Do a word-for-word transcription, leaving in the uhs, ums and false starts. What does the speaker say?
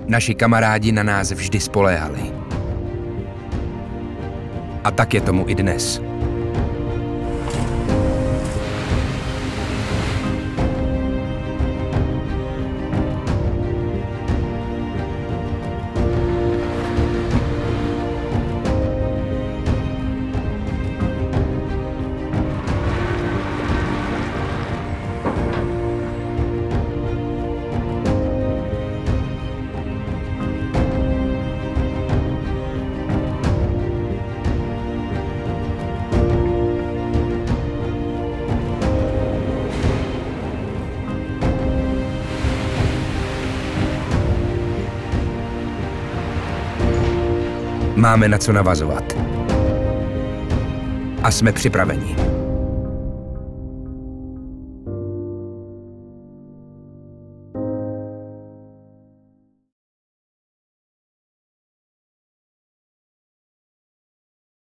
Naši kamarádi na nás vždy spoléhali. A tak je tomu i dnes. Máme na co navazovat. A jsme připraveni.